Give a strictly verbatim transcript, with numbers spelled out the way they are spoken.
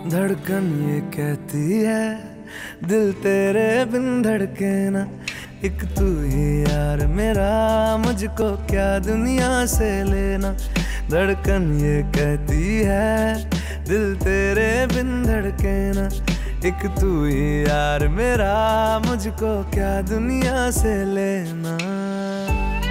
धड़कन ये कहती है दिल तेरे बिन धड़के ना, एक तू ही यार मेरा, मुझको क्या दुनिया से लेना। धड़कन ये कहती है दिल तेरे बिन धड़के ना, एक तू ही यार मेरा, मुझको क्या दुनिया से लेना।